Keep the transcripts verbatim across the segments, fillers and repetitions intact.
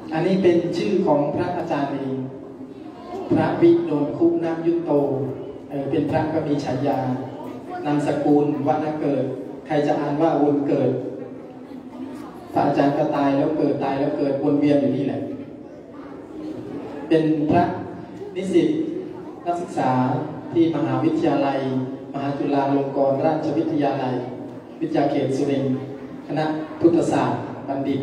อันนี้เป็นชื่อของพระอาจารย์เองพระวิโดนคุน้ำยุตโตเออเป็นพระก็มีฉายานามสกุลวันเกิดใครจะอ่านว่าวนเกิดพระอาจารย์ก็ตายแล้วเกิดตายแล้วเกิดวนเวียนอยู่นี่แหละเป็นพระนิสิตนักศึกษาที่มหาวิทยาลัยมหาจุฬาลงกรณราชวิทยาลัยวิทยาเขตสุรินทร์คณะพุทธศาสตร์บัณฑิต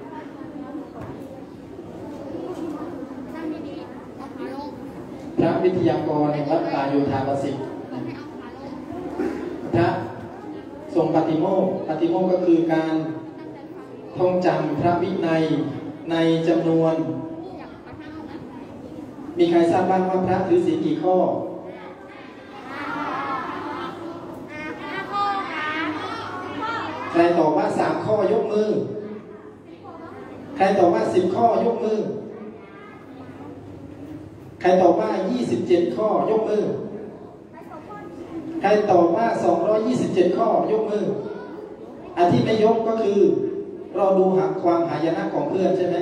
พระวิทยากรวัดป่าโยธาประสิทธิ์พระทรงปฏิโมกข์ปฏิโมกข์ก็คือการท่องจำพระวินัยในจำนวนมีใครทราบบ้างว่าพระถือศีลกี่ข้อใครตอบว่าสามข้อยกมือใครตอบว่าสิบข้อยกมือใครตอบว่ายี่สิบเจ็ดข้อยกมือใครตอบว่าสองร้อยยี่สิบเจ็ดข้อยกมืออันที่ไม่ยกก็คือเราดูหาความหายนะของเพื่อนใช่ไหม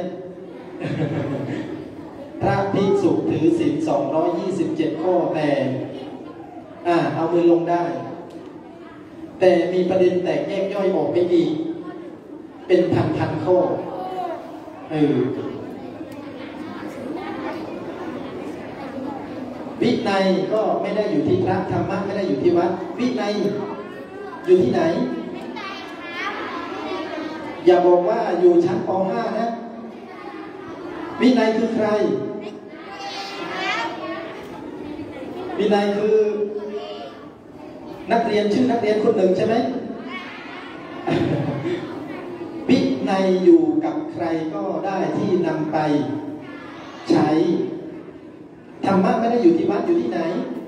พระภิกษุถือศีลสองร้อยยี่สิบเจ็ดข้อแต่อ่าเอามือลงได้แต่มีประเด็นแตกแยกย่อยออกไปอีกเป็นพันพันข้อเออวินัยก็ไม่ได้อยู่ที่พระธรรมะไม่ได้อยู่ที่วัดวินัยอยู่ที่ไหนอย่าบอกว่าอยู่ชั้นป .ห้า นะวินัยคือใครวินัยคือนักเรียนชื่อนักเรียนคนหนึ่งใช่ไหมวินัยอยู่กับใครก็ได้ที่นำไปใช้ธรรมะไม่ได้อยู่ที่วัดอยู่ที่ไหน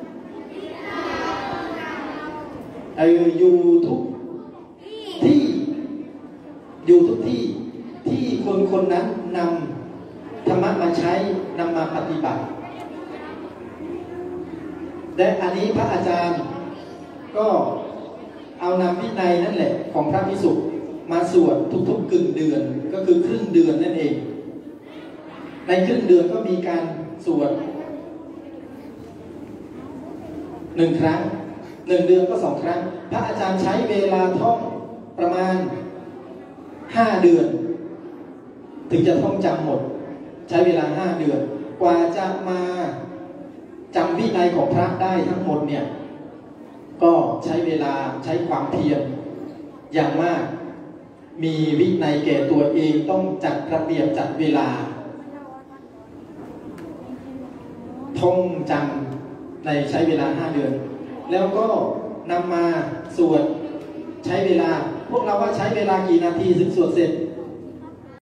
เอออยู่ทุกที่อยู่ทุกที่ที่คนคนนั้นนำธรรมะมาใช้นำมาปฏิบัติและอันนี้พระอาจารย์ก็เอานำวินัยนั่นแหละของพระภิกษุมาสวดทุกๆกึ่งเดือนก็คือครึ่งเดือนนั่นเองในครึ่งเดือนก็มีการสวดหนึ่งครั้งหนึ่งเดือนก็สองครั้งพระอาจารย์ใช้เวลาท่องประมาณห้าเดือนถึงจะท่องจำหมดใช้เวลาห้าเดือนกว่าจะมาจำวินัยของพระได้ทั้งหมดเนี่ยก็ใช้เวลาใช้ความเพียรอย่างมากมีวินัยแก่ตัวเองต้องจัดระเบียบจัดเวลาท่องจำในใช้เวลาห้าเดือนแล้วก็นำมาสวดใช้เวลาพวกเราว่าใช้เวลากี่นาทีถึงสวดเสร็จ